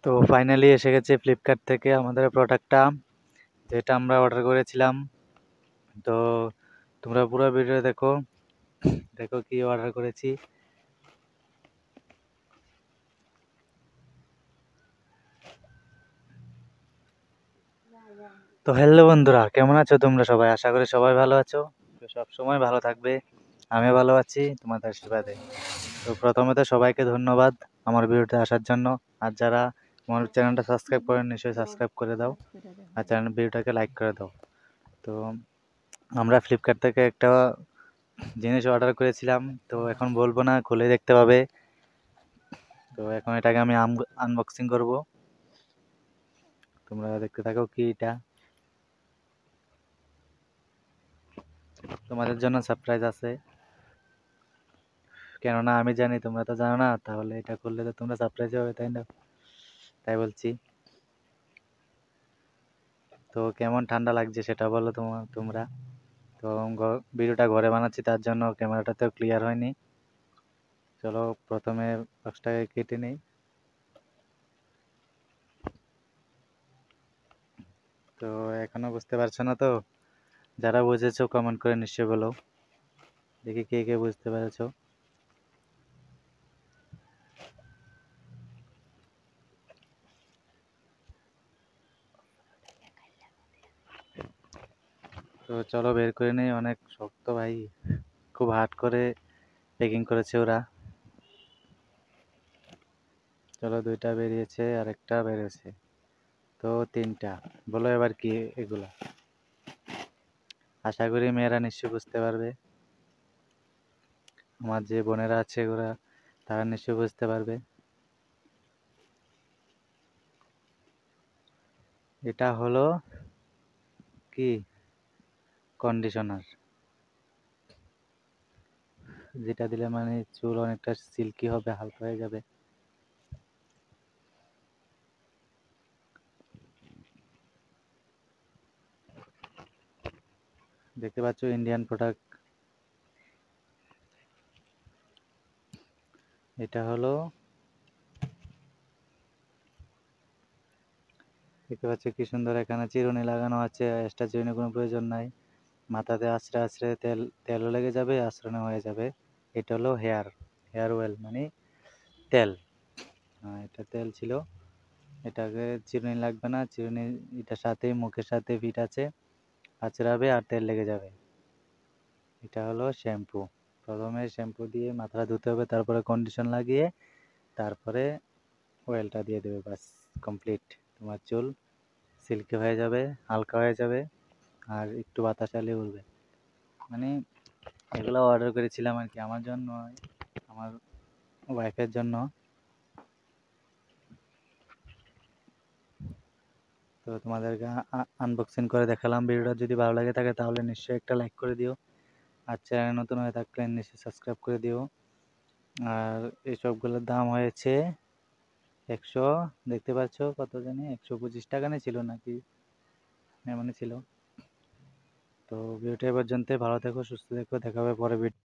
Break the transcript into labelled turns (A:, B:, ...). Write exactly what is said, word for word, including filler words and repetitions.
A: তো ফাইনালি এসে গেছে ফ্লিপকার্ট থেকে আমাদের প্রোডাক্টটা, যেটা আমরা অর্ডার করেছিলাম। তো তোমরা পুরো ভিডিও দেখো দেখো কি অর্ডার করেছি। তো হ্যালো বন্ধুরা, কেমন আছো তোমরা সবাই? আশা করি সবাই ভালো আছো। তো সব সময় ভালো থাকবে, আমি ভালো আছি তোমাদের আশীর্বাদে। তো প্রথমে তো সবাইকে ধন্যবাদ আমার ভিডিওতে আসার জন্য। আর যারা আমার চ্যানেলটা সাবস্ক্রাইব করেন নিশ্চয়ই সাবস্ক্রাইব করে দাও, আর চ্যানেল ভিডিওটাকে লাইক করে দাও। তো আমরা ফ্লিপকার্ট থেকে একটা জিনিস অর্ডার করেছিলাম, তো এখন বলবো না, খুলে দেখতে পাবে। তো এখন এটাকে আমি আনবক্সিং করব, তোমরা দেখতে থাকো। কি এটা তোমাদের জন্য সারপ্রাইজ আছে, কেননা আমি জানি তোমরা তো জানো না, তাহলে এটা করলে তো তোমরা সারপ্রাইজ হবে, তাই না? তাই বলছি। তো কেমন ঠান্ডা লাগছে সেটা বলো তোমার তোমরা। তো ঘ- ভিডিওটা ঘরে বানাচ্ছি, তার জন্য ক্যামেরাটাতেও ক্লিয়ার হয়নি। চলো প্রথমে বক্সটাকে কেটে নিই। তো এখনো বুঝতে পারছো না তো? যারা বুঝেছো কমেন্ট করে নিশ্চয়ই বলো, দেখি কে কে বুঝতে পেরেছো। তো চলো বের করে নেই, অনেক শক্ত ভাই, খুব হার্ড করে প্যাকিং করেছে ওরা। চলো দুইটা বেরিয়েছে আর একটা বেরিয়েছে, তো তিনটা। বলো এবার কি এগুলা? আশা করি মেয়েরা নিশ্চয়ই বুঝতে পারবে, আমার যে বোনেরা আছে ওরা, তারা নিশ্চয়ই বুঝতে পারবে। এটা হলো কি? কন্ডিশনার, যেটা দিলে মানে চুল অনেকটা সিল্কি হবে, হালকা হয়ে যাবে। দেখতে পাচ্ছ ইন্ডিয়ান প্রোডাক্ট। এটা হলো, দেখতে পাচ্ছ কি সুন্দর, এখানে চিরুনি লাগানো আছে। এক্সট্রা চিরুনি কোনো প্রয়োজন নাই, মাথাতে আছড়ে আছড়ে তেল তেলও লেগে যাবে, আঁচড়ানো হয়ে যাবে। এটা হলো হেয়ার হেয়ার অয়েল, মানে তেল। হ্যাঁ, এটা তেল ছিল। এটাকে চিরুনি লাগবে না, চিরুনি এটার সাথে মুখের সাথে ফিট আছে, আঁচড়াবে আর তেল লেগে যাবে। এটা হলো শ্যাম্পু। প্রথমে শ্যাম্পু দিয়ে মাথাটা ধুতে হবে, তারপরে কন্ডিশন লাগিয়ে তারপরে অয়েলটা দিয়ে দেবে, বাস কমপ্লিট। তোমার চুল সিল্কি হয়ে যাবে, হালকা হয়ে যাবে, আর একটু বাতাস এলে উঠবে। মানে এগুলো অর্ডার করেছিলাম আর কি, আমার জন্য, আমার ওয়াইফের জন্য। তো তোমাদেরকে আনবক্সিং করে দেখালাম। ভিডিওটা যদি ভালো লাগে থাকে তাহলে নিশ্চয়ই একটা লাইক করে দিও, আর চ্যানেল নতুন হয়ে থাকলে নিশ্চয়ই সাবস্ক্রাইব করে দিও। আর এই সবগুলোর দাম হয়েছে একশো, দেখতে পাচ্ছ কত জানি, একশো পঁচিশ টাকা নিয়ে ছিল নাকি এমনই ছিল। তো ভিডিওটা এ পর্যন্ত, ভালো থেকো, সুস্থ থেকো, দেখা হবে পরে ভিডিও।